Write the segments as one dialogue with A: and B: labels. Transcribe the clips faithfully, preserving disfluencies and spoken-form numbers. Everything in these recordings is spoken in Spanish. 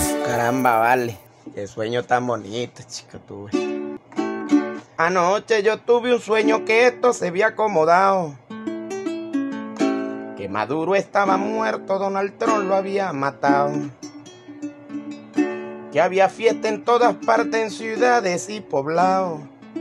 A: venezolanismos.
B: Caramba, vale, qué sueño tan bonito, chica, tuve. Anoche yo tuve un sueño que esto se había acomodado, que Maduro estaba muerto, Donald Trump lo había matado, que había fiesta en todas partes, en ciudades y poblados.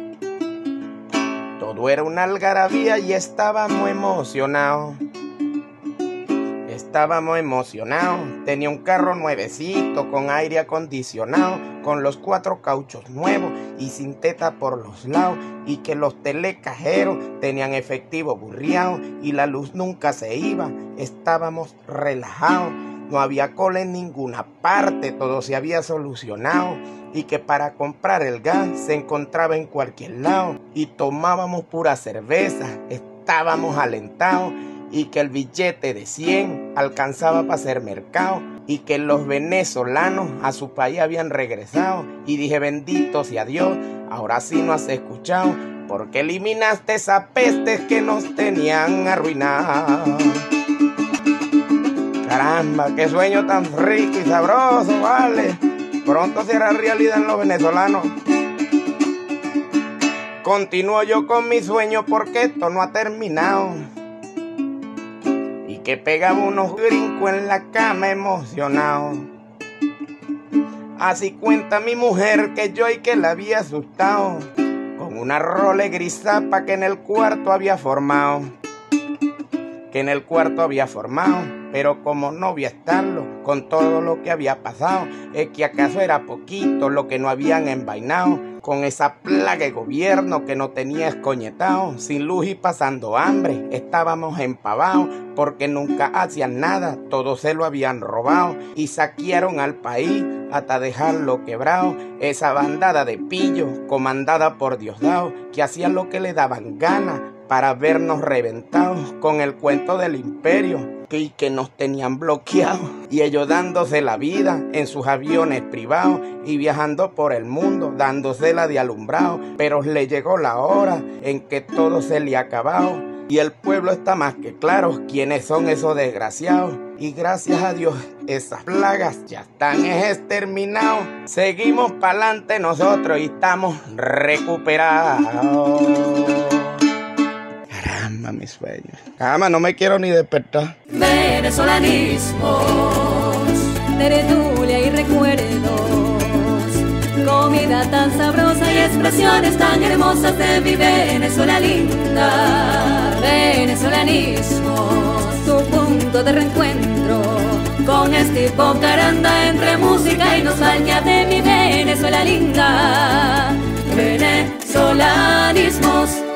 B: Todo era una algarabía y estábamos emocionados. Estábamos emocionados, tenía un carro nuevecito con aire acondicionado, con los cuatro cauchos nuevos y sin teta por los lados, y que los telecajeros tenían efectivo burriado y la luz nunca se iba. Estábamos relajados, no había cola en ninguna parte, todo se había solucionado, y que para comprar el gas se encontraba en cualquier lado, y tomábamos pura cerveza, estábamos alentados, y que el billete de cien alcanzaba para hacer mercado, y que los venezolanos a su país habían regresado. Y dije, bendito sea Dios, ahora sí nos has escuchado, porque eliminaste esas pestes que nos tenían arruinados. Caramba, qué sueño tan rico y sabroso, vale. Pronto será realidad en los venezolanos. Continúo yo con mi sueño porque esto no ha terminado, que pegaba unos brincos en la cama emocionado. Así cuenta mi mujer que yo y que la había asustado con una role grisapa que en el cuarto había formado, que en el cuarto había formado, pero como no voy a estarlo con todo lo que había pasado, es que acaso era poquito lo que no habían envainado con esa plaga de gobierno que no tenía escoñetado, sin luz y pasando hambre, estábamos empavados porque nunca hacían nada, todo se lo habían robado y saquearon al país hasta dejarlo quebrado. Esa bandada de pillos comandada por Diosdado que hacían lo que le daban ganas para vernos reventados con el cuento del imperio y que nos tenían bloqueados, y ellos dándose la vida en sus aviones privados y viajando por el mundo dándosela de alumbrado. Pero le llegó la hora en que todo se le ha acabado y el pueblo está más que claro quiénes son esos desgraciados, y gracias a Dios esas plagas ya están exterminados. Seguimos pa'lante nosotros y estamos recuperados. Caramba, mis sueños. Caramba, no me quiero ni despertar.
A: Venezolanismos, tertulia y recuerdos, comida tan sabrosa y expresiones tan hermosas de mi Venezuela linda. Venezolanismos, tu punto de reencuentro con este hipocaranda entre música y nostalgia de mi Venezuela linda. Venezolanismos.